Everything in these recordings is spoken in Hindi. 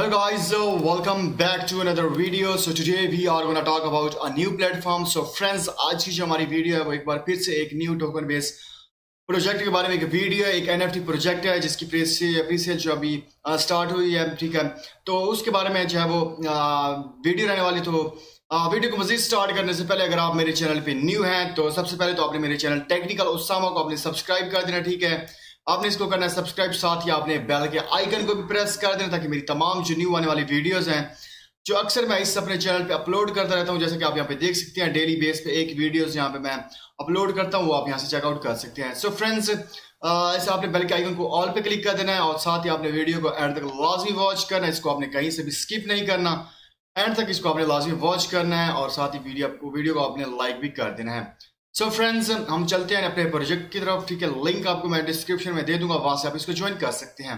Hello guys, welcome back to another video. So today we are going to talk about a new platform. So friends, आज की जो हमारी वीडियो है वो एक बार फिर से एक न्यू टोकन बेस प्रोजेक्ट के बारे में एक वीडियो है। एक NFT प्रोजेक्ट है जिसकी प्रीसेल जो अभी स्टार्ट हुई है, ठीक है। तो उसके बारे में जो है वो वीडियो रहने वाली। तो वीडियो को मजीद स्टार्ट करने से पहले अगर आप मेरे चैनल पे न्यू हैं तो सबसे पहले तो आपने मेरे चैनल टेक्निकल उसामा को आपने सब्सक्राइब कर देना, ठीक है। आपने इसको करना है सब्सक्राइब, साथ ही आपने बेल के आइकन को भी प्रेस कर देना ताकि मेरी तमाम जो न्यू आने वाली वीडियोस हैं जो अक्सर मैं इस अपने चैनल पे अपलोड करता रहता हूं, जैसे कि आप यहाँ पे देख सकते हैं डेली बेस पे एक वीडियोस यहाँ पे मैं अपलोड करता हूँ, वो आप यहाँ से चेकआउट कर सकते हैं। सो फ्रेंड्स, ऐसे आपने बेल के आइकन को ऑल पे क्लिक कर देना है और साथ ही आपने वीडियो को एंड तक लाजमी वॉच करना है। इसको आपने कहीं से भी स्किप नहीं करना, एंड तक इसको आपने लाजमी वॉच करना है और साथ ही वीडियो को आपने लाइक भी कर देना है। सो फ्रेंड्स, हम चलते हैं अपने प्रोजेक्ट की तरफ, ठीक है। लिंक आपको मैं डिस्क्रिप्शन में दे दूंगा, वहां से आप इसको ज्वाइन कर सकते हैं।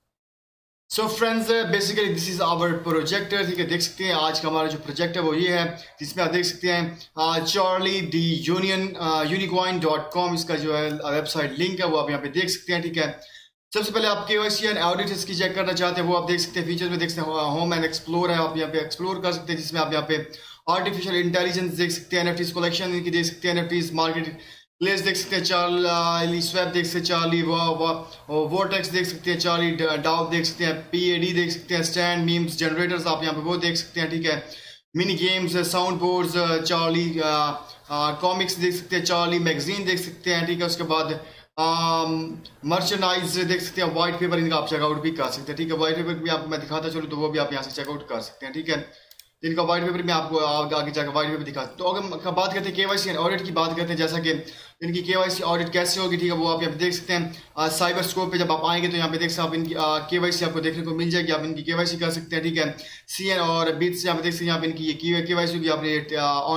So friends, basically this is our project, ठीक है। देख सकते हैं आज का हमारा जो प्रोजेक्ट है वो ये है, जिसमें आप देख सकते हैं चार्ली डी unicorn.com इसका जो है वेबसाइट लिंक है वो आप यहाँ पे देख सकते हैं, ठीक है। सबसे पहले आप KYC एंड ऑडिट्स की चेक करना चाहते हैं, वो आप देख सकते हैं फीचर्स में देख सकते हैं होम एंड एक्सप्लोर है, आप यहाँ पे एक्सप्लोर कर सकते हैं, जिसमें आप यहाँ पे आर्टिफिशियल इंटेलिजेंस देख सकते हैं, NFTs कलेक्शन की देख सकते हैं, NFTs मार्केट प्लेस देख सकते हैं, चार्ली स्वैप देख सकते हैं, चार्ली वोटेक्स देख सकते हैं, चार्ली डाव देख सकते हैं, PAD देख सकते हैं, स्टैंड मीम्स जनरेटर्स आप यहाँ पे वो देख सकते हैं, ठीक है। Mini games, sound boards, Charlie comics देख सकते हैं, चार्ली मैगजीन देख सकते हैं, ठीक है। उसके बाद मर्चेंडाइज देख सकते हैं, व्हाइट पेपर इनका आप चेकआउट भी कर सकते हैं, ठीक है। व्हाइट पेपर भी आपको मैं दिखाता चलूँ तो वो भी आप यहाँ से चेकआउट कर सकते हैं, ठीक है। इनका व्हाइट पेपर में आपको आगे जाकर व्हाइट पेपर दिखा। तो अगर बात करते हैं KYC एंड ऑडिट की बात करते हैं, जैसा कि इनकी KYC ऑडिट कैसे होगी, ठीक है, वो आप यहाँ पे देख सकते हैं। साइबर स्कोप पे जब आप आएंगे तो यहाँ पे देख सकते हैं आप इनकी KYC आपको देखने को मिल जाएगी, आप इनकी KYC कर सकते हैं, ठीक है। CN और बीट से यहाँ पे देख सकते हैं, यहाँ पे इनकी ये KYC होगी, आपने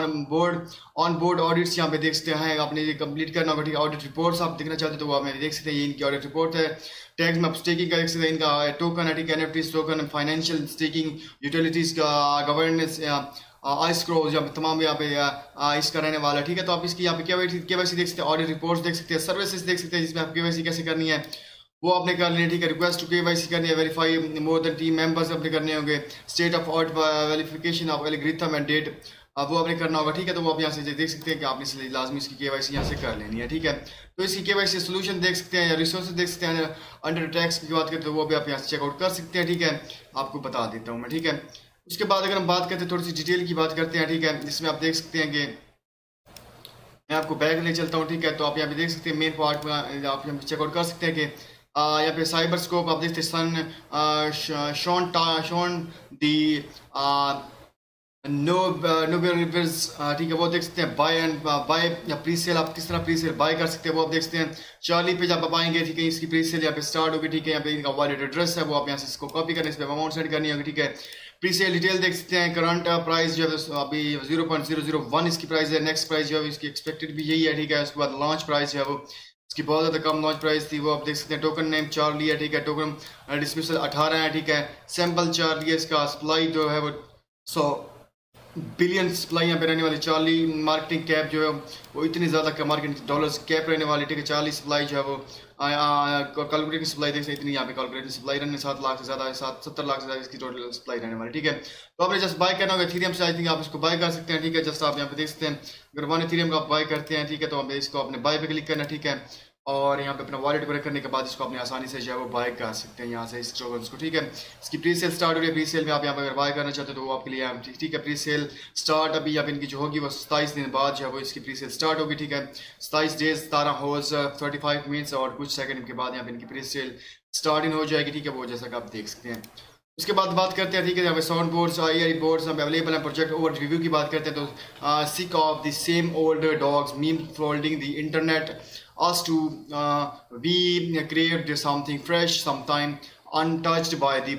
ऑन बोर्ड ऑडिट्स यहाँ पे देख सकते हैं, आपने ये कंप्लीट करना होगा, ठीक है। ऑडिट रिपोर्ट्स आप देखना चाहते हैं तो वो आप देख सकते हैं, ये इनकी ऑडिट रिपोर्ट है। टैग्स में आप स्टेकिंग का देख सकते हैं, इनका टोकन है, ठीक है, NFTs token, financial staking, utilities का गवर्नेंस, आइस्क्रो जब तमाम यहाँ पे इसका रहने वाला, ठीक है। तो आप इसकी यहाँ पे KYC देख सकते हैं, ऑडिट रिपोर्ट्स देख सकते हैं, सर्विसेज देख सकते हैं जिसमें आप KYC कैसे करनी है वो आपने कर लेनी है, ठीक है। रिक्वेस्ट टू KYC करनी है, verify more than team members अपने करने होंगे, state of audit verification of algorithm and date वो आपने करना होगा, ठीक है। तो वो आप यहाँ से देख सकते हैं कि आपने इसलिए लाजमी इसकी KYC यहाँ से कर लेनी है, ठीक है। तो इसकी KYC सोल्यूशन देख सकते हैं या रिसोर्सेज देख सकते हैं, अंडर टैक्स की बात करते हैं तो वो भी आप यहाँ से चेकआउट कर सकते हैं, ठीक है। आपको बता देता हूँ मैं, ठीक है। उसके बाद अगर हम बात करते हैं थोड़ी सी डिटेल की बात करते हैं, ठीक है, जिसमें आप देख सकते हैं कि मैं आपको बैक ले चलता हूँ, ठीक है। तो आप यहाँ पे देख सकते हैं मेन पार्ट में आप यहाँ पे चेकआउट कर सकते हैं कि यहाँ पे साइबर स्कोप आप देखते हैं, शॉन दी ठीक है, वो देख सकते हैं। बाय या प्रीसेल आप किस तरह प्रीसेल बाय कर सकते हैं वो आप देख सकते हैं। चार्ली पे जब आप आएंगे, ठीक है, इसकी प्रीसेल यहाँ पे स्टार्ट होगी, ठीक है। यहाँ पे इनका वॉलेट एड्रेस है वो आप यहाँ से इसको कॉपी करने, इस पर अमाउंट सेंड करनी होगी, ठीक है। प्रीसेल डिटेल देख सकते हैं, करंट प्राइस जो है अभी 0.001 इसकी प्राइस है, नेक्स्ट प्राइस जो है इसकी एक्सपेक्टेड भी यही है, ठीक है। उसके बाद लॉन्च प्राइस जो है वो इसकी बहुत ज़्यादा कम लॉन्च प्राइस थी, वो आप देख सकते हैं। टोकन नेम चार्ली है, ठीक है। टोकन डिस्मिसल 18 है, ठीक है। सैम्पल चार्ली है, इसका सप्लाई जो है वो 100 बिलियन सप्लाई यहाँ पे रहने वाली। चार्ली मार्केटिंग कैप जो है वो इतनी ज़्यादा मार्केटिंग डॉलर्स कैप रहने वाली, ठीक है। चार्ली सप्लाई जो है वो कैलकुलेटिंग सप्लाई देख सकते हैं, इतनी यहाँ पे कैलकुलेटिंग सप्लाई रहने 7 लाख से ज़्यादा, 70 लाख से ज़्यादा इसकी टोटल सप्लाई रहने वाली, ठीक है। तो आपने जस्ट बाय करना होगा इथेरियम से, आई थिंक आप इसको बाय कर सकते हैं, ठीक है। जस्ट आप यहाँ पे देख सकते हैं अगर 1 इथेरियम का आप बाय करते हैं, ठीक है, तो आप इसको अपने बाय पे क्लिक करना, ठीक है। और यहाँ पे अपना वॉलेट पर करने के बाद इसको अपने आसानी से जो है वो बाय कर सकते हैं यहाँ से इस टोकन्स को, ठीक है। इसकी प्रीसेल स्टार्ट हो रही है, प्रीसेल में आप यहाँ पे अगर बाय करना चाहते हो तो वो आपके लिए ठीक है। प्रीसेल स्टार्ट अभी यहाँ पे इनकी जो होगी वो 27 दिन बाद जो है वो इसकी प्रीसेल स्टार्ट होगी, ठीक है। 27 डेज 17 होर्स 35 मिनट्स और कुछ सेकंड के बाद यहाँ पे इनकी प्रीसेल स्टार्ट इन हो जाएगी, ठीक है। वो जैसा कि आप देख सकते हैं। उसके बाद बात करते हैं, ठीक है, यहाँ पे sound boards, AI boards available हैं। प्रोजेक्ट ओवर रिव्यू की बात करते हैं तो sick of the same old dogs meme folding the internet us to we create something fresh, sometime untouched by the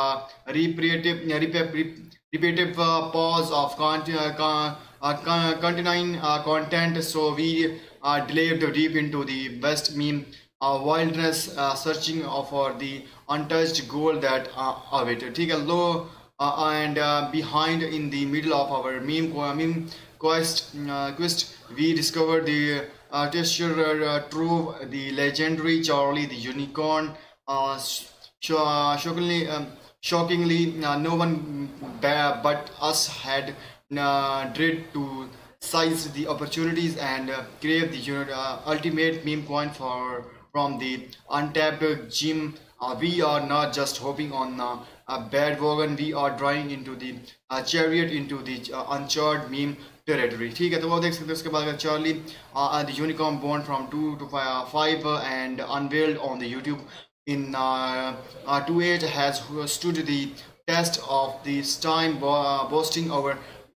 repetitive pause of continuing content. So we delved deep into the best meme wilderness, searching for the untouched gold that awaited, ठीक है। Low and behind in the middle of our meme quest, we discovered the treasure trove, the legendary Charlie the Unicorn, shockingly Shockingly, no one but us had dread to seize the opportunities and crave the ultimate meme coin from the untapped gym. We are not just hoping on a bad wagon, we are drawing into the chariot into the uncharted meme territory. ठीक है, तो वो देख सकते हैं। उसके बाद Charlie the unicorn born from 2 to 5 and unveiled on the YouTube in 28 has stood the test of this time, boasting over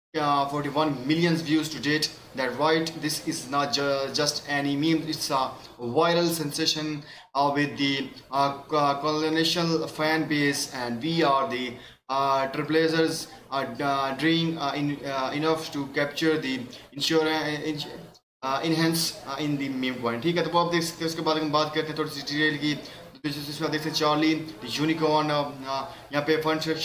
41 million views to date. That right, this is not just any meme, it's a viral sensation with the colonial fan base, and we are the trailblazers doing enough to capture the insurance enhance in the meme point। ठीक है, तो वो आप देख सकते हैं। उसके बाद हम बात करते हैं थोड़ी सी डिटेल की। तो इसमें देख सकते हैं चार्ली यूनिकॉर्न, यहाँ पे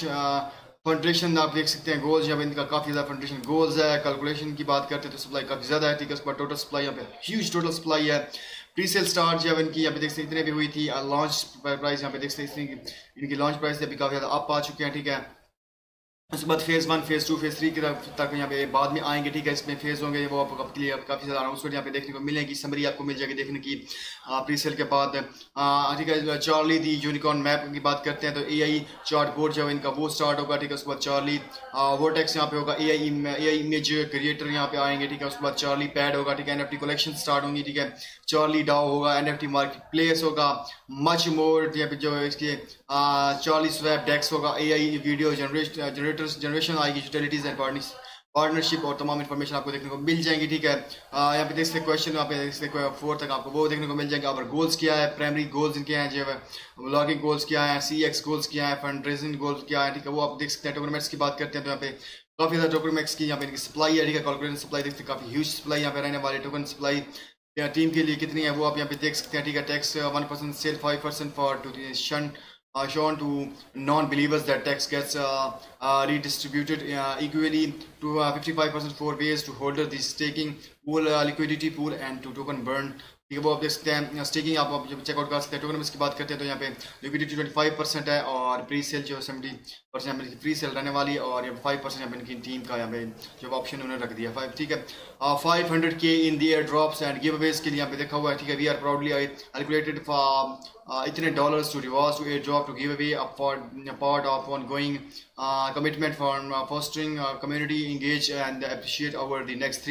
फंड्रेशन आप देख सकते हैं। गोल्स यहाँ पे इनका काफ़ी ज़्यादा फंड्रेशन गोल्स है। कैलकुलेशन की बात करते हैं तो सप्लाई काफ़ी ज़्यादा है। ठीक है, उसके बाद टोटल सप्लाई यहाँ पे ह्यूज टोटल सप्लाई है। प्री सेल स्टार्ट जो है इनकी यहाँ पे देख सकते हैं इतने भी हुई थी। लॉन्च प्राइस यहाँ पे देख सकते हैं इनकी लॉन्च प्राइस अभी काफ़ी ज़्यादा अप आ चुके हैं। ठीक है, उसके बाद फेज़ 1, फेज़ 2, फेज़ 3 की तक यहाँ पे बाद में आएंगे। ठीक है, इसमें फेज़ होंगे वो आपको आपके लिए काफ़ी ज़्यादा अनाउंसमेंट यहाँ पे देखने को मिलेगी। समरी आपको मिल जाएगी देखने की प्री सेल के बाद। ठीक है, चार्ली दी यूनिकॉर्न मैप की बात करते हैं तो AI चार्ट बोर्ड जो है इनका वो स्टार्ट होगा। ठीक है, उसके बाद चार्ली वर्टेक्स यहाँ पे होगा। AI इमेज क्रिएटर यहाँ पे आएंगे। ठीक है, उसके बाद चार्ली पैड होगा। ठीक है, NFT कलेक्शन स्टार्ट होंगी। ठीक है, चार्ली डाओ होगा, NFT मार्केट प्लेस होगा, मच मोर यहाँ पे जो इसके चार्ली स्वैप डेक्स होगा, AI वीडियो जनरेशन आएगी, यूटिलिटीज एंड पार्टनरशिप और तमाम इन्फॉर्मेशन आपको देखने को मिल जाएंगी। ठीक है, यहाँ पे देख सकते क्वेश्चन यहाँ पे देख सकते 4 तक आपको वो देखने को मिल जाएगा। और गोल्स क्या है, प्राइमरी गोल्स इनके हैं जो है, ब्लॉगिंग गोल्स क्या है, CX गोल्स क्या है, फंड रेजिंग गोल्स क्या है। ठीक है, वो आप देख सकते हैं। टोकनमेंट्स की बात करते हैं तो यहाँ पे काफ़ी ज़्यादा टोकनमेट्स की यहाँ पे इनकी सप्लाई है। ठीक है, कैलकुलेशन सप्लाई देखते हैं काफ़ी ह्यूज सप्लाई यहाँ पे रहने वाली। टोकन सप्लाई टीम के लिए कितनी है वो आप यहाँ पे देख सकते हैं। ठीक है, tax 1% sale 5% for to shown to non-believers that tax gets redistributed equally to 55% for ways to holder the staking pool, liquidity pool and to token burn। ठीक है, वो आप देख सकते हैं। स्टेकिंग आप जब चेकआउट कर सकते हैं। टोकन की बात करते हैं तो यहाँ पे लिक्विडिटी 25% है और प्री सेल जो 70% में प्री सेल रहने वाली है और ये 5% यहाँ पे इनकी टीम का यहाँ पे जो ऑप्शन उन्होंने रख दिया 5। ठीक है, 500K in the airdrops and giveaways के लिए यहाँ पे देखा हुआ है। ठीक है, वी आर प्राउडली कैलकुलेटेड इतने dollars to reward to airdrop to give away part of ongoing commitment for fostering community engage and appreciate over the next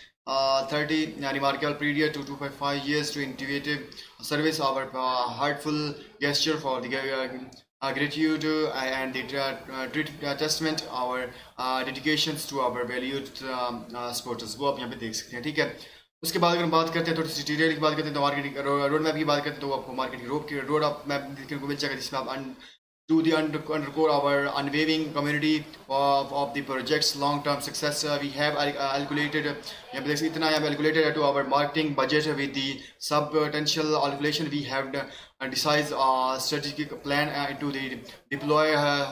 30 remarkable period to 2.5 years to intuitive service our heartful gesture for the gratitude and the testament our dedications to our valued supporters। वो आप यहाँ पे देख सकते हैं। ठीक है, उसके बाद अगर हम बात करते हैं थोड़ी सी डिटेल की बात करते हैं तो मार्केटिंग रोड मैप की बात करते हैं तो आपको मार्केटिंग रोड मैप देखने को मिल जाएगा जिसमें आप to the underscore our unwavering community of the project's long-term success we have calculated इतना calculated to our marketing budget with the substantial calculation we have decided a strategic plan to the deploy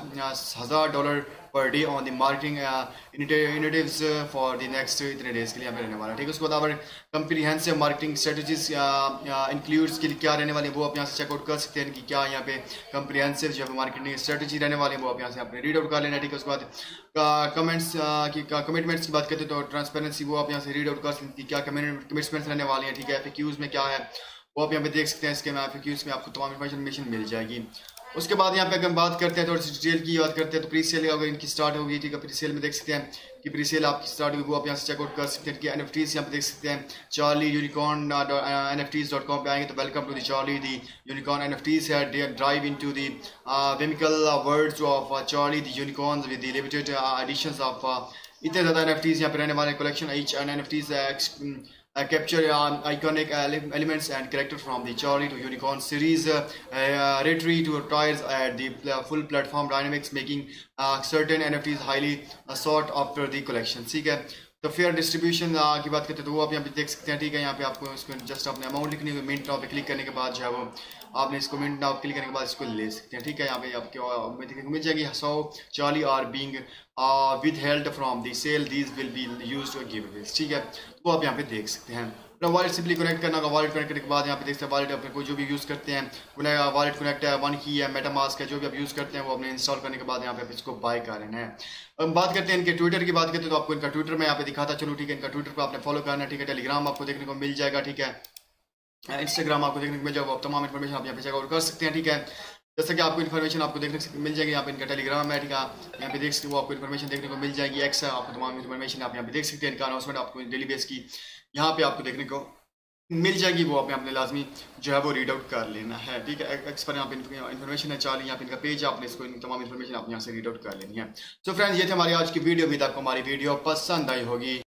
$1,000 per day on the marketing initiatives for the next 3 days के लिए यहाँ पे रहने वाला है। ठीक है, उसके बाद our comprehensive marketing strategies includes के लिए क्या रहने वाले हैं वो आप यहाँ से चेकआउट कर सकते हैं कि क्या यहाँ पे comprehensive जो है मार्केटिंग स्ट्रेटजी रहने वाले हैं वो आप यहाँ से आपने रीड आउट कर लेना है। ठीक है, उसके बाद कमेंट्स की कमिटमेंट्स की बात करते हैं तो ट्रांसपेरेंसी वो आप यहाँ से रीड आउट कर सकते हैं कि क्या कमिटमेंट्स रहने वाले हैं। ठीक है, FAQs में क्या है वो आप यहाँ पे देख सकते हैं। इसके में FAQs में आपको तमाम इन्फॉर्मेशन मिल जाएगी। उसके बाद यहाँ पे अगर हम बात करते हैं थोड़ी सी डिटेल की बात करते हैं तो प्री सेल अगर इनकी स्टार्ट होगी। ठीक है, प्री सेल में देख सकते हैं कि प्री सेल आपकी स्टार्ट होगी वो आप यहाँ से चेकआउट कर सकते हैं कि NFTs यहाँ पे देख सकते हैं। चार्ली यूनिकॉर्न NFTs.com पे आएंगे तो welcome to the Charlie the unicorn NFTs है drive into the whimsical words of Charlie the unicorns with the limited editions of इतने ज़्यादा NFTs यहाँ पे रहने वाले collection each and NFTs capture iconic elements and characters from the Charlie to Unicorn series, retreat to toys at the full platform dynamics, making certain NFTs highly sought after the collection। ठीक है, तो फेयर डिस्ट्रीब्यूशन की बात करते हैं तो वो आप यहाँ पे देख सकते हैं। ठीक है, यहाँ पे आपको इसको जस्ट अपने अमाउंट लिखने के मिंट नाउ पे क्लिक करने के बाद जो है वो आपने इसको मिंट नाउ क्लिक करने के बाद इसको ले सकते हैं। ठीक है, यहाँ पे आपको देखने को मिल जाएगी so Charlie are being withheld from the sale, these will be used to give aways। ठीक है, वो आप यहाँ पे देख सकते हैं। अपना वॉलेट सिंपली कनेक्ट करना होगा। वॉलेट कनेक्ट करने के बाद यहाँ पे देखते हैं वॉलेट अपने कोई जो भी यूज़ करते हैं, वॉलेट कनेक्ट है, वन की है, मेटामास्क है, जो भी आप यूज़ करते हैं वो अपने इंस्टॉल करने के बाद यहाँ पे इसको बाय कर लेना है। अब बात करते हैं इनके ट्विटर की, बात करते हैं तो आपको इनका ट्विटर में यहाँ पे दिखाता चलो, ठीक है। इनका ट्विटर पर आपने फॉलो करना है, ठीक है। टेलीग्राम आपको देखने को मिल जाएगा, ठीक है। इंस्टाग्राम आपको देखने को मिल जाएगा, आप तमाम इन्फॉर्मेशन आप यहाँ पे चेकआउट कर सकते हैं, ठीक है। जैसे कि आपको इन्फॉर्मेशन आपको देखने को मिल जाएगी, यहाँ पे इनका टेलीग्राम है, ठीक है। यहाँ पे देख सकते हो, आपको इन्फॉर्मेशन देखने को मिल जाएगी। एक्स है, आपको तमाम इन्फॉर्मेशन आप यहाँ पे देख सकते हैं। इनका अनाउंसमेंट आपको डेली बेस की यहाँ पे आपको देखने को मिल जाएगी, वो आपने लाजमी जो है वो रीड आउट कर लेना है, ठीक है। एक्स पर यहाँ पे इन्फॉर्मेशन है, चाली यहाँ पे इनका पेज है, आपने इसको तमाम इन्फॉर्मेशन आप यहाँ से रीड आउट कर लेनी है। सो फ्रेंड्स, ये थे हमारी आज की वीडियो। अभी तक आपको हमारी वीडियो पसंद आई होगी